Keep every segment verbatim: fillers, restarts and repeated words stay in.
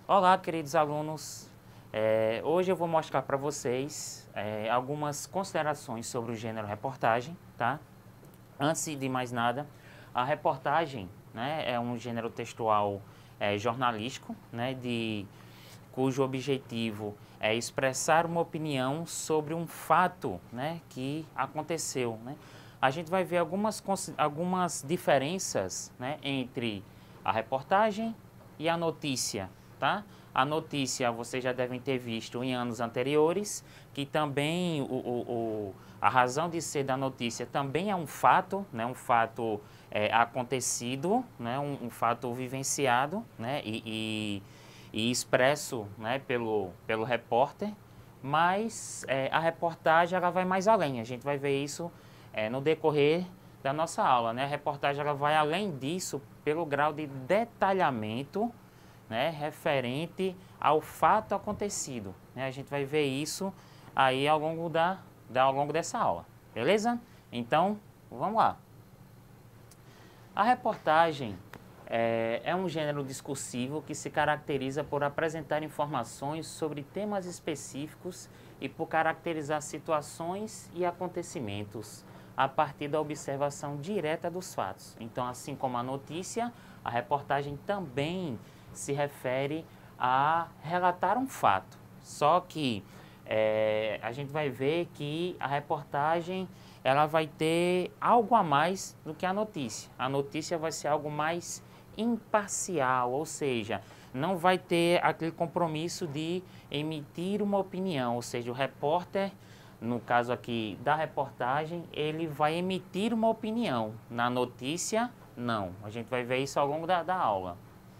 Olá, queridos alunos. É, hoje eu vou mostrar para vocês é, algumas considerações sobre o gênero reportagem, tá? Antes de mais nada, a reportagem, né, é um gênero textual é, jornalístico, né, de, cujo objetivo é expressar uma opinião sobre um fato, né, que aconteceu, né? A gente vai ver algumas, algumas diferenças, né, entre a reportagem e a notícia, tá? A notícia vocês já devem ter visto em anos anteriores, que também o, o, o, a razão de ser da notícia também é um fato, né? Um fato é, acontecido, né? Um, um fato vivenciado, né? E, e, e expresso, né? pelo, pelo repórter, mas é, a reportagem ela vai mais além, a gente vai ver isso é, no decorrer da nossa aula, né? A reportagem ela vai além disso pelo grau de detalhamento, né, referente ao fato acontecido, né? A gente vai ver isso aí ao longo, da, da, ao longo dessa aula, beleza? Então, vamos lá. A reportagem é, é um gênero discursivo que se caracteriza por apresentar informações sobre temas específicos e por caracterizar situações e acontecimentos a partir da observação direta dos fatos. Então, assim como a notícia, a reportagem também se refere a relatar um fato. Só que é, a gente vai ver que a reportagem ela vai ter algo a mais do que a notícia. A notícia vai ser algo mais imparcial, ou seja, não vai ter aquele compromisso de emitir uma opinião, ou seja, o repórter, no caso aqui da reportagem, ele vai emitir uma opinião. Na notícia, não. A gente vai ver isso ao longo da, da aula.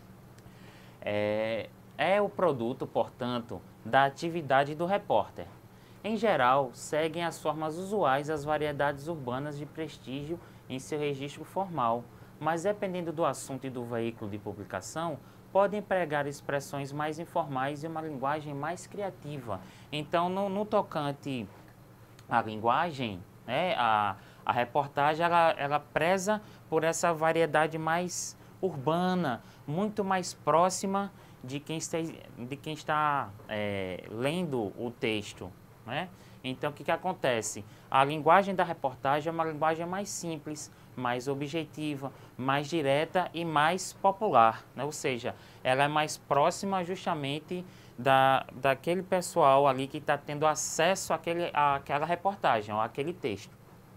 É, é o produto, portanto, da atividade do repórter. Em geral, seguem as formas usuais as variedades urbanas de prestígio em seu registro formal, mas dependendo do assunto e do veículo de publicação, podem empregar expressões mais informais e uma linguagem mais criativa. Então, no, no tocante à linguagem, né, a, a reportagem ela, ela preza por essa variedade mais urbana, muito mais próxima de quem está, de quem está é, lendo o texto, né? Então, o que, que acontece? A linguagem da reportagem é uma linguagem mais simples, mais objetiva, mais direta e mais popular, né? Ou seja, ela é mais próxima justamente da, daquele pessoal ali que está tendo acesso àquele, àquela reportagem, ou àquele texto.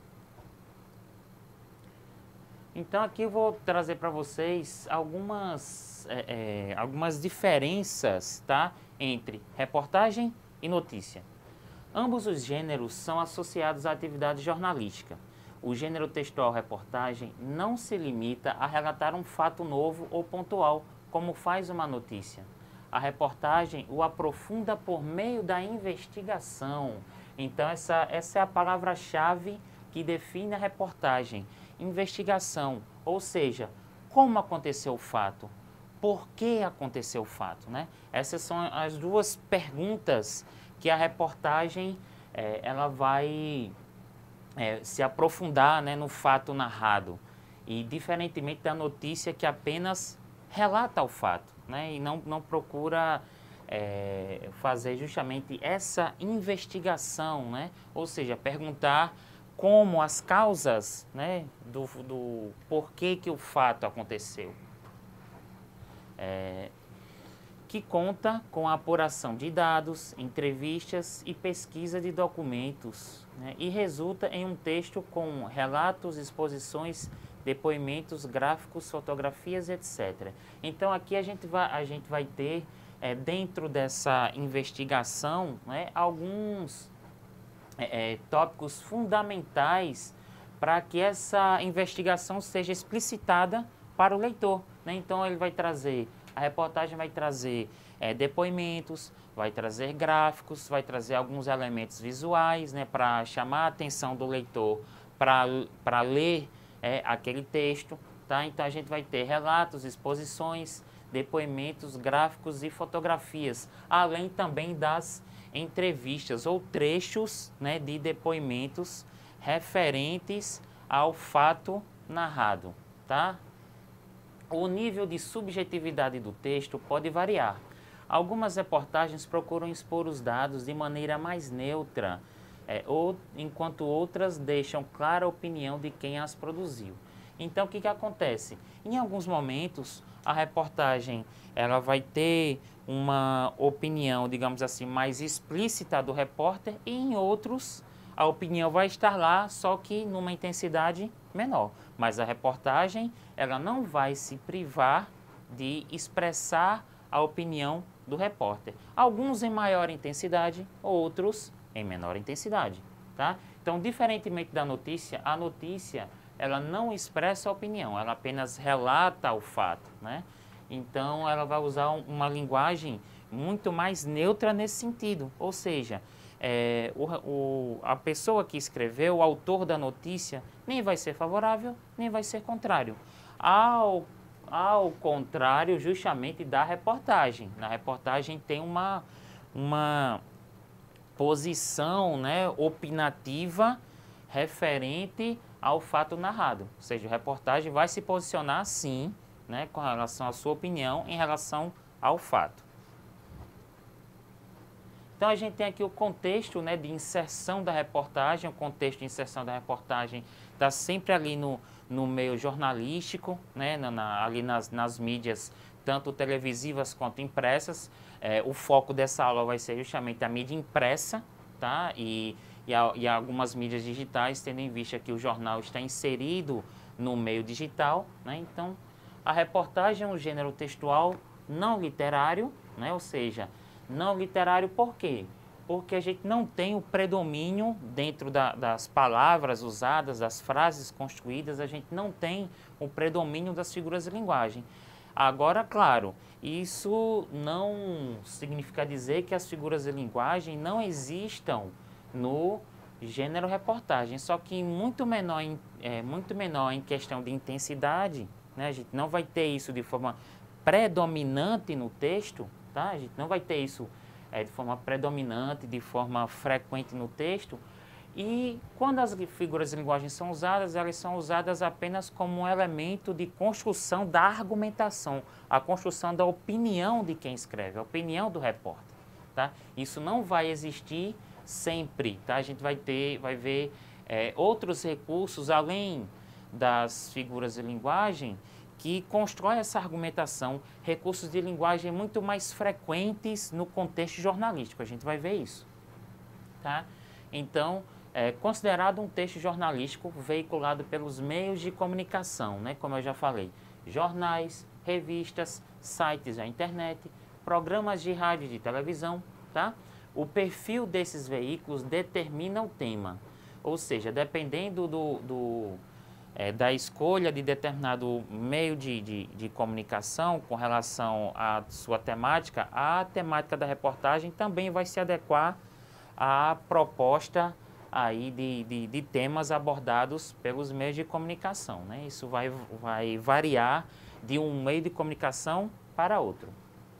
Então, aqui eu vou trazer para vocês algumas, é, é, algumas diferenças, tá, entre reportagem e notícia. Ambos os gêneros são associados à atividade jornalística. O gênero textual reportagem não se limita a relatar um fato novo ou pontual, como faz uma notícia. A reportagem o aprofunda por meio da investigação. Então, essa, essa é a palavra-chave que define a reportagem. Investigação, ou seja, como aconteceu o fato, por que aconteceu o fato, né? Essas são as duas perguntas que a reportagem é, ela vai é, se aprofundar, né, no fato narrado, e diferentemente da notícia que apenas relata o fato, né, e não, não procura é, fazer justamente essa investigação, né, ou seja, perguntar como as causas, né, do, do porquê que o fato aconteceu. É, que conta com a apuração de dados, entrevistas e pesquisa de documentos, né, e resulta em um texto com relatos, exposições, depoimentos, gráficos, fotografias, etcétera. Então aqui a gente vai, a gente vai ter, é, dentro dessa investigação, né, alguns é, é, tópicos fundamentais para que essa investigação seja explicitada para o leitor, né? Então ele vai trazer, a reportagem vai trazer é, depoimentos, vai trazer gráficos, vai trazer alguns elementos visuais, né, para chamar a atenção do leitor para ler é, aquele texto, tá? Então a gente vai ter relatos, exposições, depoimentos, gráficos e fotografias, além também das entrevistas ou trechos, né, de depoimentos referentes ao fato narrado, tá? O nível de subjetividade do texto pode variar. Algumas reportagens procuram expor os dados de maneira mais neutra, é, ou, enquanto outras deixam clara a opinião de quem as produziu. Então, o que, que acontece? Em alguns momentos, a reportagem ela vai ter uma opinião, digamos assim, mais explícita do repórter, e em outros a opinião vai estar lá, só que numa intensidade menor. Mas a reportagem ela não vai se privar de expressar a opinião do repórter. Alguns em maior intensidade, outros em menor intensidade, tá? Então, diferentemente da notícia, a notícia ela não expressa a opinião, ela apenas relata o fato, né? Então, ela vai usar uma linguagem muito mais neutra nesse sentido, ou seja, é, o, o, a pessoa que escreveu, o autor da notícia, nem vai ser favorável, nem vai ser contrário. Ao Ao contrário, justamente da reportagem. Na reportagem tem uma, uma posição, né, opinativa referente ao fato narrado. Ou seja, a reportagem vai se posicionar, sim, né, com relação à sua opinião em relação ao fato. Então, a gente tem aqui o contexto, né, de inserção da reportagem. O contexto de inserção da reportagem está sempre ali no, no meio jornalístico, né, na, na, ali nas, nas mídias, tanto televisivas quanto impressas. É, o foco dessa aula vai ser justamente a mídia impressa, tá? E, e, a, e algumas mídias digitais, tendo em vista que o jornal está inserido no meio digital, né? Então, a reportagem é um gênero textual não literário, né? Ou seja, não literário por quê? Porque a gente não tem o predomínio dentro da, das palavras usadas, das frases construídas, a gente não tem o predomínio das figuras de linguagem. Agora, claro, isso não significa dizer que as figuras de linguagem não existam no gênero reportagem, só que muito menor em, é, muito menor em questão de intensidade, né? A gente não vai ter isso de forma predominante no texto, tá? A gente não vai ter isso é, de forma predominante, de forma frequente no texto. E quando as figuras de linguagem são usadas, elas são usadas apenas como um elemento de construção da argumentação, a construção da opinião de quem escreve, a opinião do repórter, tá? Isso não vai existir sempre, tá? A gente vai ter, vai ver é, outros recursos além das figuras de linguagem que constrói essa argumentação, recursos de linguagem muito mais frequentes no contexto jornalístico. A gente vai ver isso, tá? Então, é considerado um texto jornalístico veiculado pelos meios de comunicação, né? Como eu já falei, jornais, revistas, sites da internet, programas de rádio e de televisão, tá? O perfil desses veículos determina o tema, ou seja, dependendo do, do, é, da escolha de determinado meio de, de, de comunicação com relação à sua temática, a temática da reportagem também vai se adequar à proposta aí de, de, de temas abordados pelos meios de comunicação, né? Isso vai, vai variar de um meio de comunicação para outro.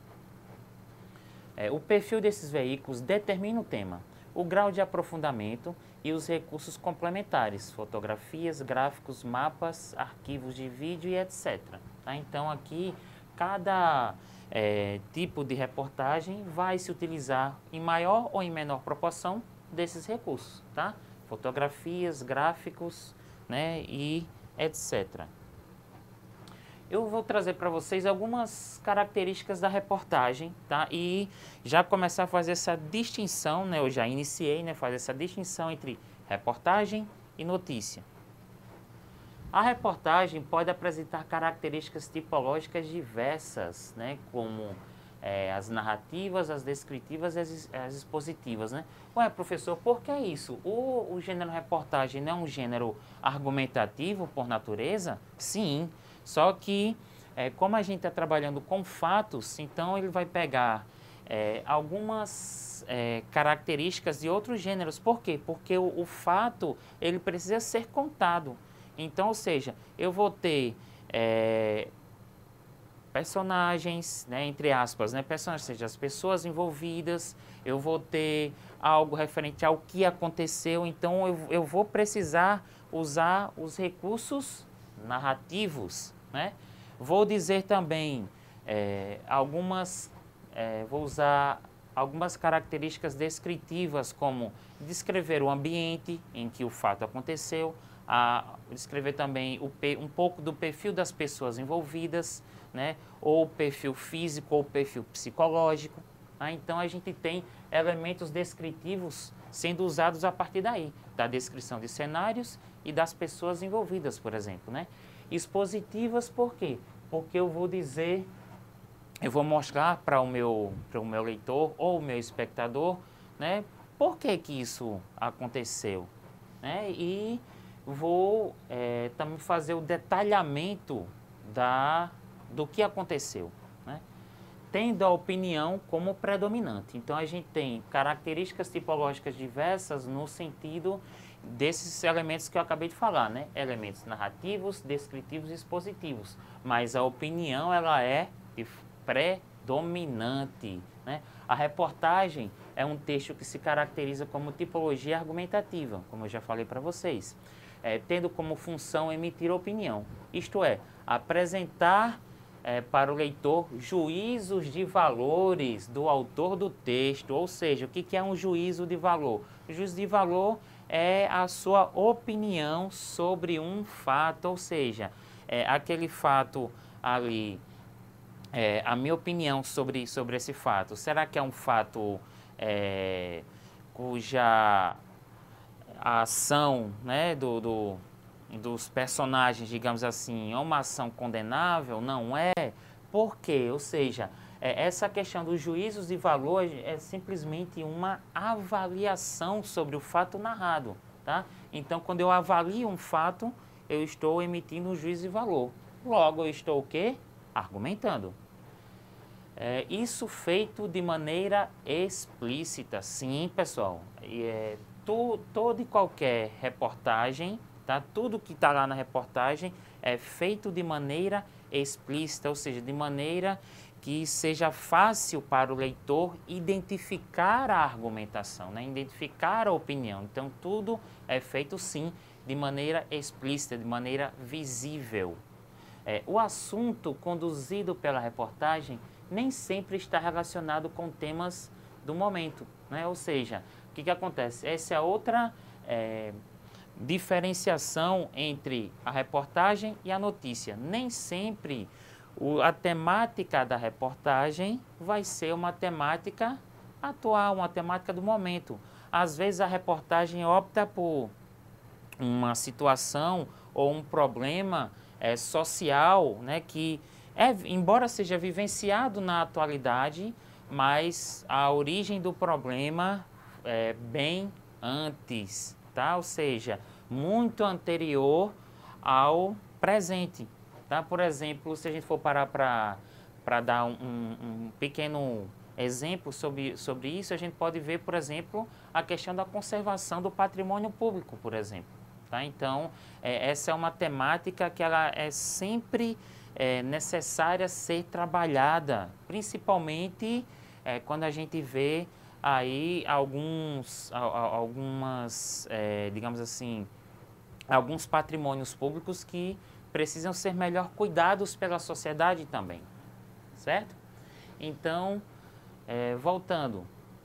É, o perfil desses veículos determina o tema, o grau de aprofundamento e os recursos complementares, fotografias, gráficos, mapas, arquivos de vídeo e etcétera. Tá? Então, aqui, cada é, tipo de reportagem vai se utilizar em maior ou em menor proporção desses recursos, tá? Fotografias, gráficos, né, e etcétera. Eu vou trazer para vocês algumas características da reportagem, tá? E já começar a fazer essa distinção, né? Eu já iniciei, né? Fazer essa distinção entre reportagem e notícia. A reportagem pode apresentar características tipológicas diversas, né? Como é, as narrativas, as descritivas e as, as expositivas, né? Ué, professor, por que isso? O, o gênero reportagem não é um gênero argumentativo por natureza? Sim. Só que, é, como a gente está trabalhando com fatos, então ele vai pegar é, algumas é, características de outros gêneros. Por quê? Porque o, o fato, ele precisa ser contado. Então, ou seja, eu vou ter é, personagens, né, entre aspas, né, personagens, ou seja, as pessoas envolvidas, eu vou ter algo referente ao que aconteceu, então eu, eu vou precisar usar os recursos narrativos, né? Vou dizer também é, algumas é, vou usar algumas características descritivas, como descrever o ambiente em que o fato aconteceu, a descrever também o, um pouco do perfil das pessoas envolvidas, né, ou o perfil físico ou o perfil psicológico. Tá? Então, a gente tem elementos descritivos sendo usados a partir daí, da descrição de cenários e das pessoas envolvidas, por exemplo. Né? Expositivas, por quê? Porque eu vou dizer, eu vou mostrar para o meu, para o meu leitor ou o meu espectador, né, por que que isso aconteceu. Né? E vou é, também fazer o detalhamento da, do que aconteceu, né? Tendo a opinião como predominante. Então, a gente tem características tipológicas diversas no sentido desses elementos que eu acabei de falar, né? Elementos narrativos, descritivos e expositivos. Mas a opinião, ela é predominante, né? A reportagem é um texto que se caracteriza como tipologia argumentativa, como eu já falei para vocês, é, tendo como função emitir opinião, isto é, apresentar é, para o leitor juízos de valores do autor do texto. Ou seja, o que, que é um juízo de valor? O juízo de valor é a sua opinião sobre um fato, ou seja, é, aquele fato ali, é, a minha opinião sobre, sobre esse fato, será que é um fato é, cuja a ação, né, do, do, dos personagens, digamos assim, é uma ação condenável? Não é. Por quê? Ou seja, é, essa questão dos juízos de valor é simplesmente uma avaliação sobre o fato narrado. Tá? Então, quando eu avalio um fato, eu estou emitindo um juízo de valor. Logo, eu estou o quê? Argumentando. É, isso feito de maneira explícita. Sim, pessoal. E é, to, toda e qualquer reportagem, tá? Tudo que está lá na reportagem é feito de maneira explícita, ou seja, de maneira que seja fácil para o leitor identificar a argumentação, né? Identificar a opinião. Então, tudo é feito, sim, de maneira explícita, de maneira visível. É, o assunto conduzido pela reportagem nem sempre está relacionado com temas do momento, né? Ou seja, o que, que acontece? Essa é a outra é, diferenciação entre a reportagem e a notícia. Nem sempre o, a temática da reportagem vai ser uma temática atual, uma temática do momento. Às vezes a reportagem opta por uma situação ou um problema é, social, né, que, é, embora seja vivenciado na atualidade, mas a origem do problema é bem antes, tá? Ou seja, muito anterior ao presente. Tá? Por exemplo, se a gente for parar para dar um, um pequeno exemplo sobre, sobre isso, a gente pode ver, por exemplo, a questão da conservação do patrimônio público, por exemplo. Tá? Então, é, essa é uma temática que ela é sempre é, necessária ser trabalhada, principalmente é, quando a gente vê aí alguns, algumas, é, digamos assim, alguns patrimônios públicos que precisam ser melhor cuidados pela sociedade também, certo? Então, é, voltando,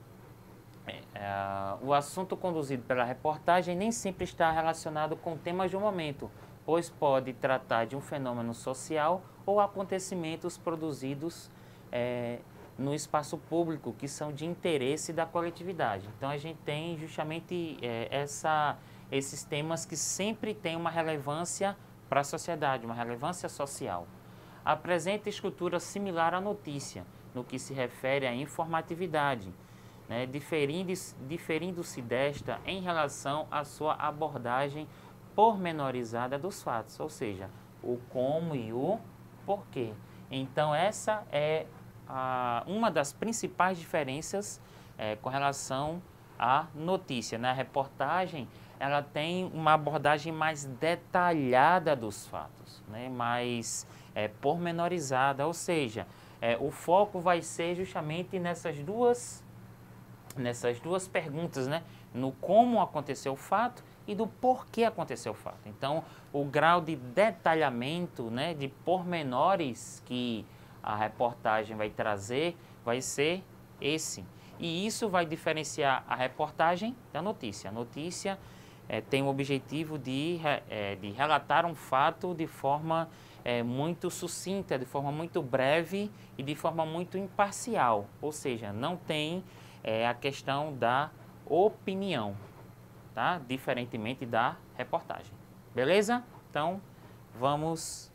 é, é, o assunto conduzido pela reportagem nem sempre está relacionado com temas do momento, pois pode tratar de um fenômeno social ou acontecimentos produzidos é, no espaço público, que são de interesse da coletividade. Então, a gente tem justamente é, essa, esses temas que sempre têm uma relevância para a sociedade, uma relevância social. Apresenta estrutura similar à notícia, no que se refere à informatividade, né, diferindo-se diferindo desta em relação à sua abordagem pormenorizada dos fatos, ou seja, o como e o porquê. Então, essa é a, uma das principais diferenças é, com relação à notícia. Na reportagem, ela tem uma abordagem mais detalhada dos fatos, né, mais é, pormenorizada, ou seja, é, o foco vai ser justamente nessas duas nessas duas perguntas, né? No como aconteceu o fato e do porquê aconteceu o fato. Então, o grau de detalhamento, né, de pormenores que a reportagem vai trazer vai ser esse. E isso vai diferenciar a reportagem da notícia. A notícia é, tem o objetivo de, é, de relatar um fato de forma é, muito sucinta, de forma muito breve e de forma muito imparcial. Ou seja, não tem é, a questão da opinião, tá? Diferentemente da reportagem. Beleza? Então, vamos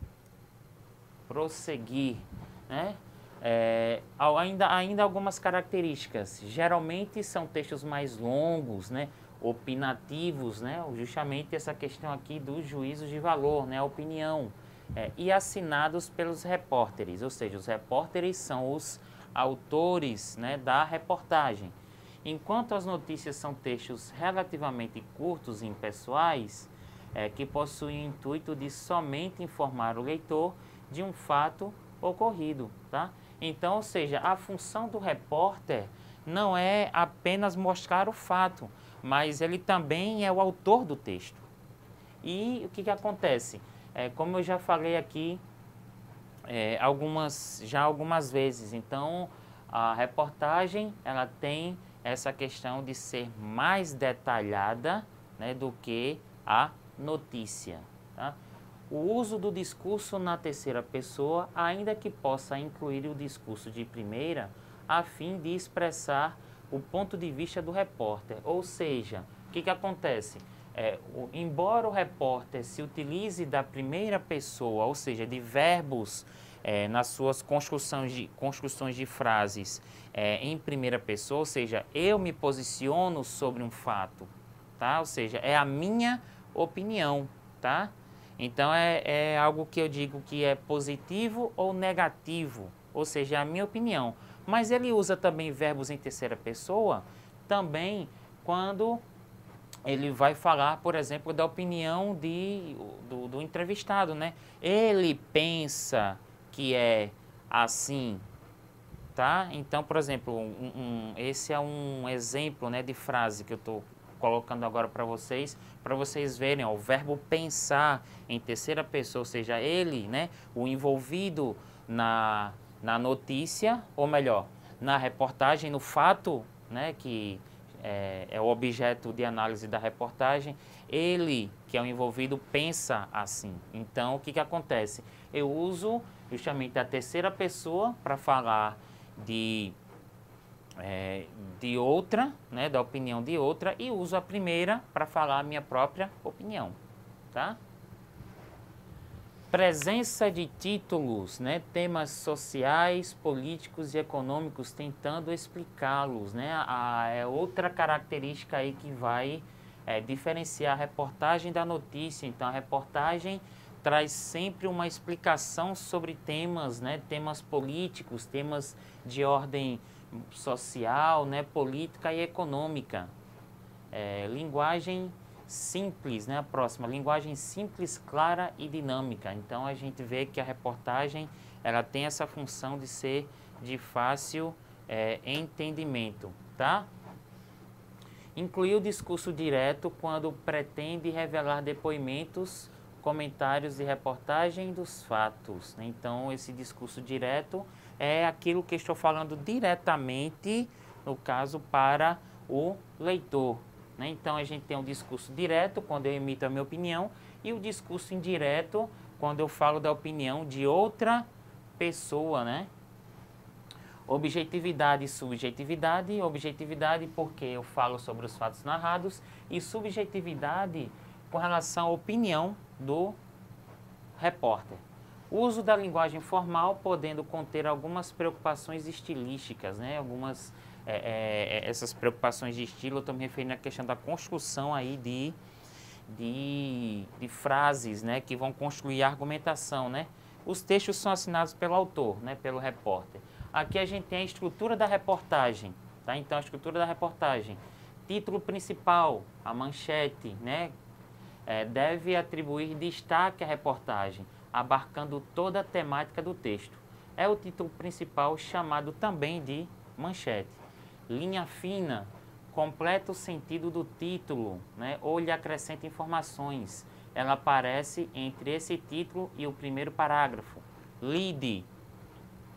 prosseguir, né? É, ainda, ainda algumas características. Geralmente são textos mais longos, né? Opinativos, né? Justamente essa questão aqui dos juízos de valor, né? A opinião. É, e assinados pelos repórteres, ou seja, os repórteres são os autores, né, da reportagem. Enquanto as notícias são textos relativamente curtos e impessoais, é, que possuem o intuito de somente informar o leitor de um fato ocorrido, tá? Então, ou seja, a função do repórter não é apenas mostrar o fato, mas ele também é o autor do texto. E o que que acontece? É, como eu já falei aqui é, algumas, já algumas vezes, então a reportagem ela tem essa questão de ser mais detalhada, né, do que a notícia, tá? O uso do discurso na terceira pessoa, ainda que possa incluir o discurso de primeira, a fim de expressar o ponto de vista do repórter. Ou seja, o que que acontece? É, o, embora o repórter se utilize da primeira pessoa, ou seja, de verbos é, nas suas construções de, construções de frases é, em primeira pessoa, ou seja, eu me posiciono sobre um fato, tá? Ou seja, é a minha opinião, tá? Então, é, é algo que eu digo que é positivo ou negativo, ou seja, é a minha opinião. Mas ele usa também verbos em terceira pessoa, também quando ele vai falar, por exemplo, da opinião de, do, do entrevistado, né? Ele pensa que é assim, tá? Então, por exemplo, um, um, esse é um exemplo, né, de frase que eu estou colocando agora para vocês, para vocês verem, ó, o verbo pensar em terceira pessoa, ou seja, ele, né, o envolvido na, na notícia, ou melhor, na reportagem, no fato, né, que é, é o objeto de análise da reportagem, ele, que é o envolvido, pensa assim. Então, o que que acontece? Eu uso justamente a terceira pessoa para falar de É, de outra, né, da opinião de outra, e uso a primeira para falar a minha própria opinião, tá? Presença de títulos, né, temas sociais, políticos e econômicos, tentando explicá-los, né? A, é outra característica aí que vai é, diferenciar a reportagem da notícia. Então, a reportagem traz sempre uma explicação sobre temas, né, temas políticos, temas de ordem social, né, política e econômica. É, linguagem simples, né, a próxima, linguagem simples, clara e dinâmica. Então, a gente vê que a reportagem ela tem essa função de ser de fácil é, entendimento, tá? Incluir o discurso direto quando pretende revelar depoimentos, comentários e reportagem dos fatos, né? Então, esse discurso direto é aquilo que estou falando diretamente, no caso, para o leitor, né? Então, a gente tem um discurso direto, quando eu emito a minha opinião, e o discurso indireto, quando eu falo da opinião de outra pessoa, né? Objetividade e subjetividade. Objetividade porque eu falo sobre os fatos narrados, e subjetividade com relação à opinião do repórter. Uso da linguagem formal, podendo conter algumas preocupações estilísticas, né? Algumas, é, é, essas preocupações de estilo, eu estou me referindo à questão da construção aí de, de, de frases, né? Que vão construir a argumentação, né? Os textos são assinados pelo autor, né? Pelo repórter. Aqui a gente tem a estrutura da reportagem, tá? Então, a estrutura da reportagem. Título principal, a manchete, né? É, deve atribuir destaque à reportagem, abarcando toda a temática do texto. É o título principal, chamado também de manchete. Linha fina, completa o sentido do título, né, ou lhe acrescenta informações. Ela aparece entre esse título e o primeiro parágrafo. Lead,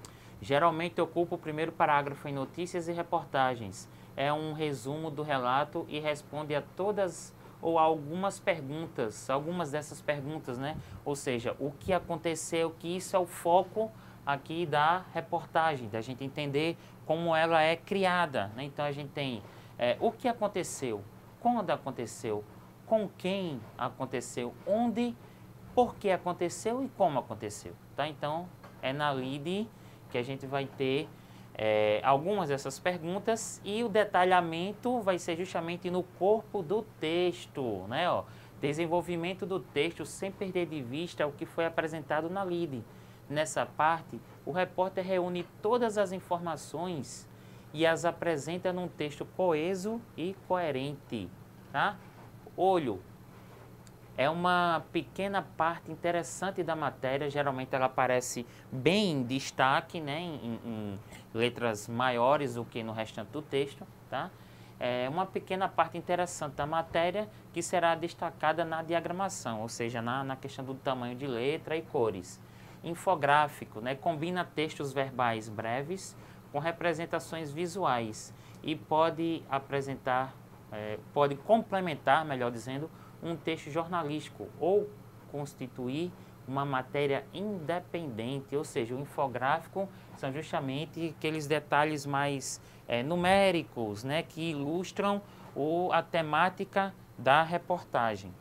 Geralmente ocupa o primeiro parágrafo em notícias e reportagens. É um resumo do relato e responde a todas ou a algumas perguntas, algumas dessas perguntas, né? Ou seja, o que aconteceu, que isso é o foco aqui da reportagem, da gente entender como ela é criada, né? Então a gente tem é, o que aconteceu, quando aconteceu, com quem aconteceu, onde, por que aconteceu e como aconteceu, tá? Então é na lide que a gente vai ter é, algumas dessas perguntas e o detalhamento vai ser justamente no corpo do texto, né? Ó, desenvolvimento do texto sem perder de vista o que foi apresentado na lide. Nessa parte, o repórter reúne todas as informações e as apresenta num texto coeso e coerente, tá? Olho. É uma pequena parte interessante da matéria, geralmente ela aparece bem em destaque, né, em, em letras maiores do que no restante do texto, tá? É uma pequena parte interessante da matéria que será destacada na diagramação, ou seja, na, na questão do tamanho de letra e cores. Infográfico, né, combina textos verbais breves com representações visuais e pode apresentar, é, pode complementar, melhor dizendo, um texto jornalístico ou constituir uma matéria independente, ou seja, o infográfico são justamente aqueles detalhes mais é, numéricos, né, que ilustram o, a temática da reportagem.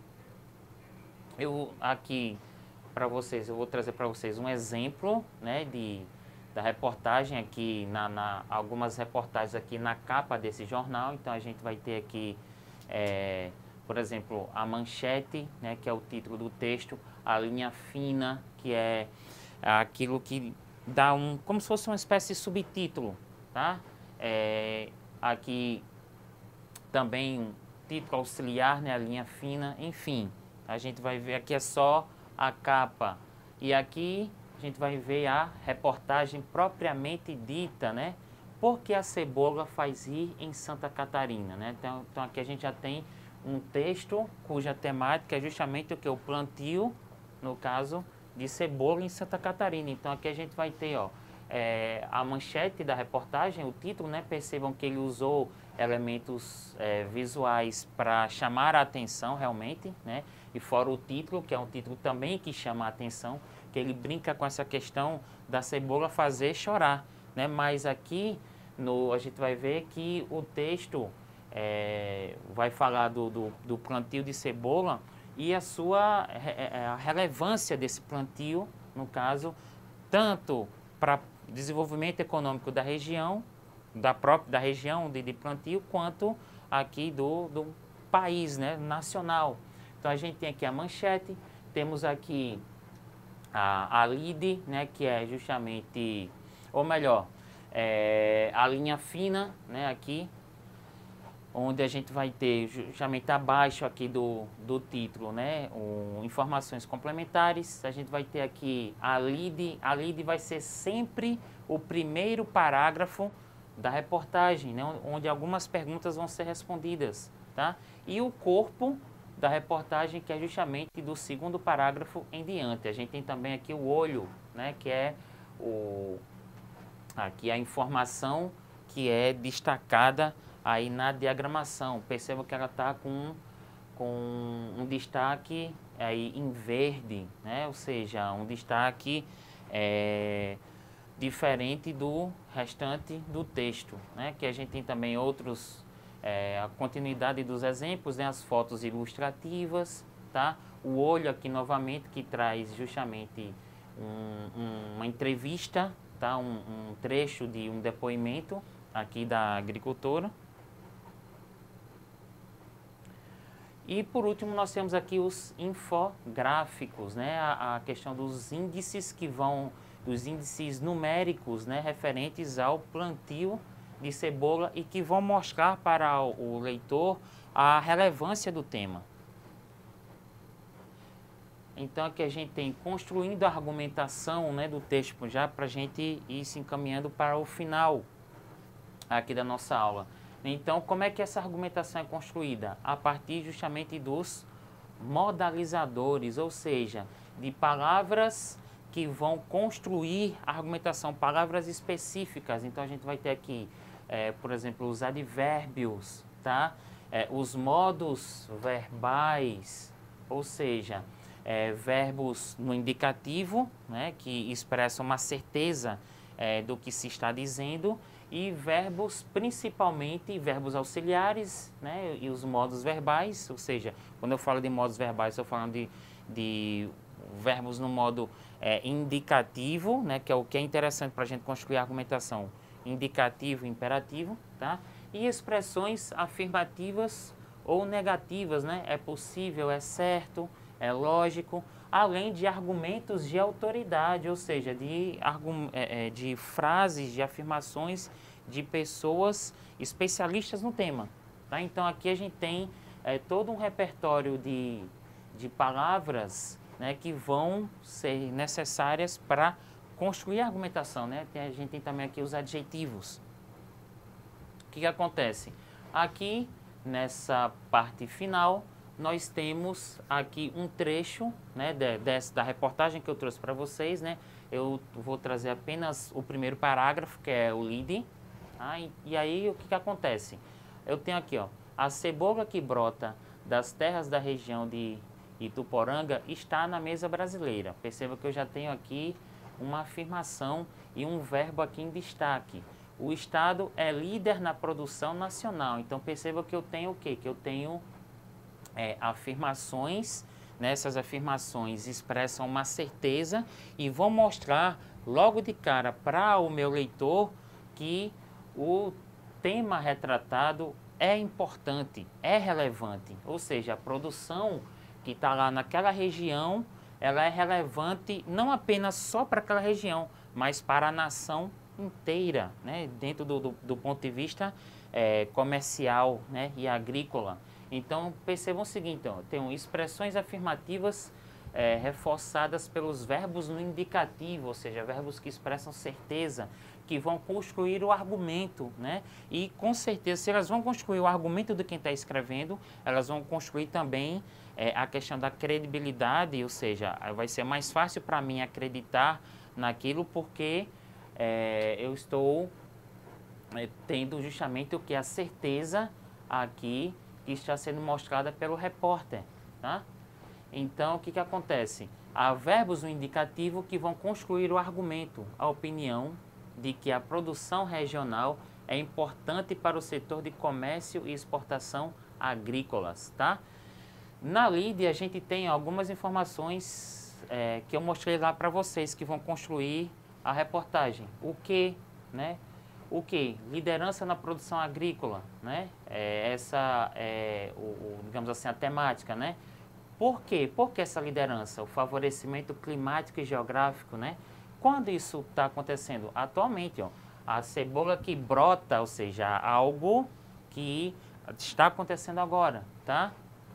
Eu aqui para vocês, eu vou trazer para vocês um exemplo, né, de, da reportagem aqui, na, na, algumas reportagens aqui na capa desse jornal. Então a gente vai ter aqui é, por exemplo, a manchete, né, que é o título do texto, a linha fina, que é aquilo que dá um, como se fosse uma espécie de subtítulo, tá? É, aqui também um título auxiliar, né, a linha fina, enfim, a gente vai ver aqui é só a capa e aqui a gente vai ver a reportagem propriamente dita, né? Por que a cebola faz rir em Santa Catarina, né? Então, então aqui a gente já tem um texto cuja temática é justamente o que? O plantio, no caso, de cebola em Santa Catarina. Então aqui a gente vai ter, ó, é, a manchete da reportagem, o título, né? Percebam que ele usou elementos é, visuais para chamar a atenção realmente, né? E fora o título, que é um título também que chama a atenção, que ele brinca com essa questão da cebola fazer chorar, né? Mas aqui no, a gente vai ver que o texto É, vai falar do, do, do plantio de cebola e a sua a relevância desse plantio, no caso, tanto para desenvolvimento econômico da região, da própria da região de, de plantio, quanto aqui do, do país, né, nacional. Então a gente tem aqui a manchete, temos aqui a, a lide, né, que é justamente, ou melhor, é, a linha fina, né, aqui, onde a gente vai ter justamente abaixo aqui do, do título, né, um, informações complementares. A gente vai ter aqui a lide, a lide vai ser sempre o primeiro parágrafo da reportagem, né, onde algumas perguntas vão ser respondidas, tá? E o corpo da reportagem, que é justamente do segundo parágrafo em diante. A gente tem também aqui o olho, né, que é o, aqui a informação que é destacada aí na diagramação. Perceba que ela está com, com um destaque aí em verde, né? Ou seja, um destaque é, diferente do restante do texto, né? Que a gente tem também outros, é, a continuidade dos exemplos, né? As fotos ilustrativas, tá? O olho aqui novamente que traz justamente um, um, uma entrevista, tá? Um, um trecho de um depoimento aqui da agricultora. E por último nós temos aqui os infográficos, né? A, a questão dos índices que vão, dos índices numéricos, né? Referentes ao plantio de cebola e que vão mostrar para o, o leitor a relevância do tema. Então aqui a gente tem construindo a argumentação, né, do texto, já para a gente ir se encaminhando para o final aqui da nossa aula. Então, como é que essa argumentação é construída? A partir justamente dos modalizadores, ou seja, de palavras que vão construir a argumentação, palavras específicas. Então, a gente vai ter aqui, é, por exemplo, os advérbios, tá? É, os modos verbais, ou seja, é, verbos no indicativo, né, que expressam uma certeza é, do que se está dizendo, e verbos, principalmente verbos auxiliares, né, e os modos verbais, ou seja, quando eu falo de modos verbais, estou falando de, de verbos no modo é, indicativo, né, que é o que é interessante para a gente construir a argumentação, indicativo e imperativo, tá? E expressões afirmativas ou negativas, né? É possível, é certo, é lógico, além de argumentos de autoridade, ou seja, de, é, de frases, de afirmações de pessoas especialistas no tema. Tá? Então, aqui a gente tem é, todo um repertório de, de palavras, né, que vão ser necessárias para construir a argumentação. Né? Tem, a gente tem também aqui os adjetivos. O que, que acontece? Aqui, nessa parte final, nós temos aqui um trecho, né, de, dessa, da reportagem que eu trouxe para vocês. Né? Eu vou trazer apenas o primeiro parágrafo, que é o lead. Tá? E, e aí, o que, que acontece? Eu tenho aqui, ó, a cebola que brota das terras da região de Ituporanga está na mesa brasileira. Perceba que eu já tenho aqui uma afirmação e um verbo aqui em destaque. O Estado é líder na produção nacional. Então, perceba que eu tenho o quê? Que eu tenho é, afirmações, né? Essas afirmações expressam uma certeza e vão mostrar logo de cara para o meu leitor que o tema retratado é importante, é relevante. Ou seja, a produção que está lá naquela região, ela é relevante não apenas só para aquela região, mas para a nação inteira, né? Dentro do, do, do ponto de vista é, comercial, né? E agrícola. Então, percebam o seguinte, ó, tem expressões afirmativas é, reforçadas pelos verbos no indicativo, ou seja, verbos que expressam certeza, que vão construir o argumento, né? E com certeza, se elas vão construir o argumento de quem está escrevendo, elas vão construir também é, a questão da credibilidade, ou seja, vai ser mais fácil para mim acreditar naquilo porque é, eu estou é, tendo justamente o que? A certeza aqui que está sendo mostrada pelo repórter, tá? Então, o que, que acontece? Há verbos no indicativo que vão construir o argumento, a opinião de que a produção regional é importante para o setor de comércio e exportação agrícolas, tá? Na lead, a gente tem algumas informações é, que eu mostrei lá para vocês que vão construir a reportagem. O que, né? O que? Liderança na produção agrícola, né? É, essa é, o, o, digamos assim, a temática, né? Por quê? Por que essa liderança? O favorecimento climático e geográfico, né? Quando isso está acontecendo? Atualmente, ó, a cebola que brota, ou seja, algo que está acontecendo agora, tá?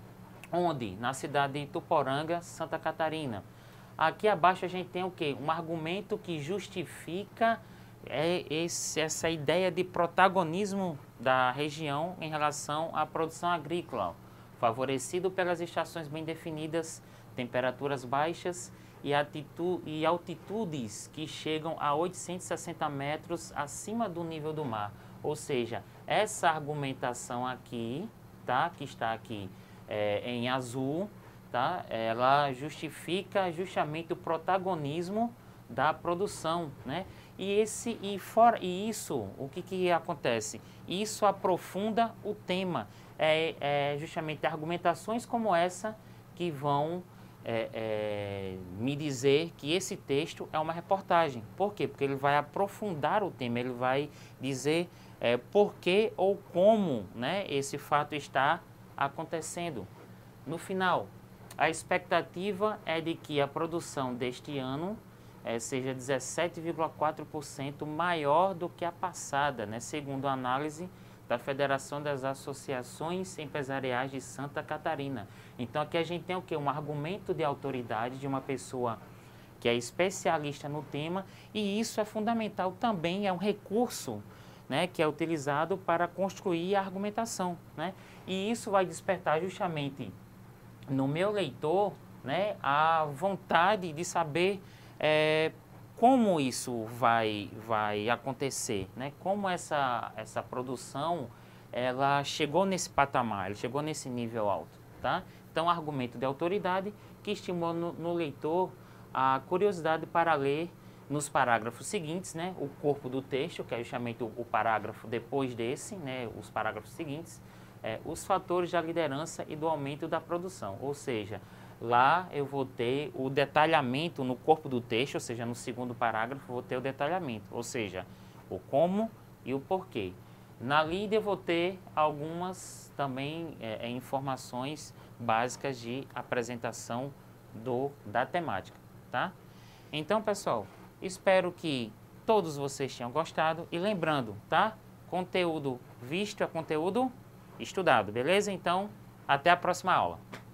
Onde? Na cidade de Ituporanga, Santa Catarina. Aqui abaixo a gente tem o quê? Um argumento que justifica é, esse, essa ideia de protagonismo da região em relação à produção agrícola, ó, favorecido pelas estações bem definidas, temperaturas baixas e, atitu e altitudes que chegam a oitocentos e sessenta metros acima do nível do mar. Ou seja, essa argumentação aqui, tá, que está aqui é, em azul, tá, ela justifica justamente o protagonismo da produção, né? E, esse, e, fora, e isso, o que, que acontece? Isso aprofunda o tema. É, é justamente argumentações como essa que vão é, é, me dizer que esse texto é uma reportagem. Por quê? Porque ele vai aprofundar o tema, ele vai dizer é, por que ou como, né, esse fato está acontecendo. No final, a expectativa é de que a produção deste ano é, seja dezessete vírgula quatro por cento maior do que a passada, né, segundo a análise da Federação das Associações Empresariais de Santa Catarina. Então, aqui a gente tem o quê? Um argumento de autoridade de uma pessoa que é especialista no tema, e isso é fundamental também, é um recurso, né, que é utilizado para construir a argumentação, né? E isso vai despertar justamente no meu leitor, né, a vontade de saber É, como isso vai, vai acontecer, né? Como essa, essa produção ela chegou nesse patamar, ela chegou nesse nível alto, tá? Então, argumento de autoridade que estimula no, no leitor a curiosidade para ler nos parágrafos seguintes, né? O corpo do texto, que é justamente o, o parágrafo depois desse, né? Os parágrafos seguintes, é, os fatores da liderança e do aumento da produção, ou seja, lá eu vou ter o detalhamento no corpo do texto, ou seja, no segundo parágrafo vou ter o detalhamento, ou seja, o como e o porquê. Na líder eu vou ter algumas também é, informações básicas de apresentação do, da temática, tá? Então, pessoal, espero que todos vocês tenham gostado e lembrando, tá? Conteúdo visto é conteúdo estudado, beleza? Então, até a próxima aula.